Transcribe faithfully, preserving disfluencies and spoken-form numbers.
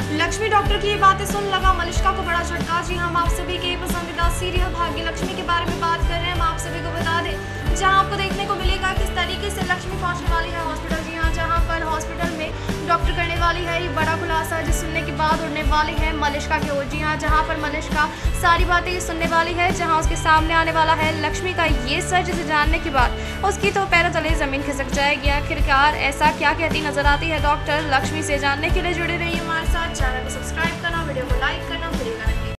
Lakshmi doctor की ये बातें सुन लगा मलिष्का को बड़ा झटका। जी हम आप सभी के पसंदीदा सीरियल भाग्य लक्ष्मी के बारे में बात कर रहे हैं। हम आप सभी को बता दें जहां आपको देखने को मिलेगा किस तरीके से लक्ष्मी पहुंचने वाली है हॉस्पिटल। जी हाँ, जहां पर हॉस्पिटल में डॉक्टर करने वाली है ये बड़ा खुलासा, जिस सुनने के बाद उड़ने वाली है मलिष्का की ओर। जी हाँ, जहाँ पर मलिष्का सारी बातें सुनने वाली है, जहाँ उसके सामने आने वाला है लक्ष्मी का ये सच, जिसे जानने के बाद उसकी तो पैरों तले जमीन खिसक जाएगी। आखिरकार ऐसा क्या कहती नजर आती है डॉक्टर लक्ष्मी से, जानने के लिए जुड़े रहिए हमारे साथ। चैनल को सब्सक्राइब करना, वीडियो को लाइक करना।